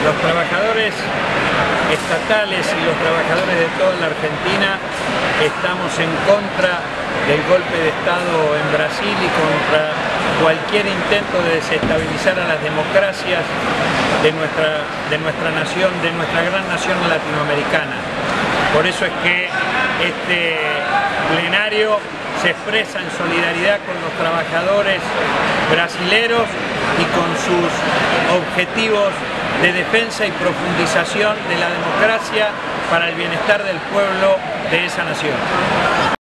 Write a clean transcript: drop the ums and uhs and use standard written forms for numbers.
Los trabajadores estatales y los trabajadores de toda la Argentina estamos en contra del golpe de Estado en Brasil y contra cualquier intento de desestabilizar a las democracias de nuestra nación, de nuestra gran nación latinoamericana. Por eso es que este plenario se expresa en solidaridad con los trabajadores brasileros y con sus objetivos de defensa y profundización de la democracia para el bienestar del pueblo de esa nación.